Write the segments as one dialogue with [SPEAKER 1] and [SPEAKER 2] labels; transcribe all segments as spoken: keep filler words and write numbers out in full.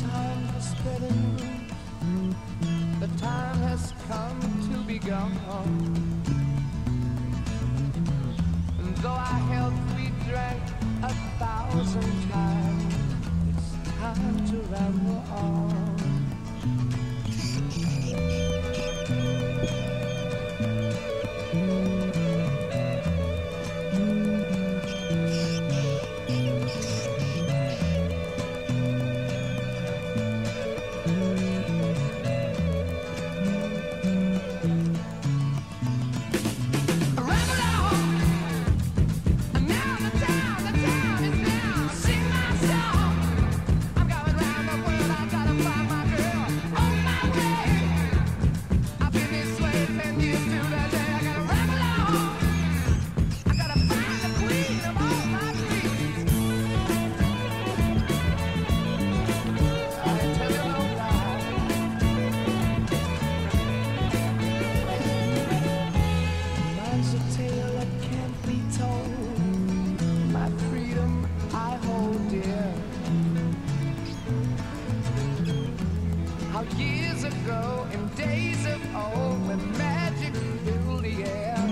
[SPEAKER 1] time for spreading root. The time has come to be gone. And though our health we drank a thousand times, it's time to ramble on. Years ago, in days of old, when magic filled the air,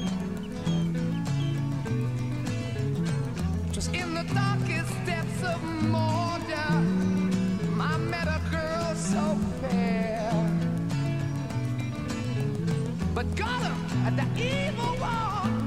[SPEAKER 1] 'twas in the darkest depths of Mordor I met a girl so fair. But Gollum, the evil one,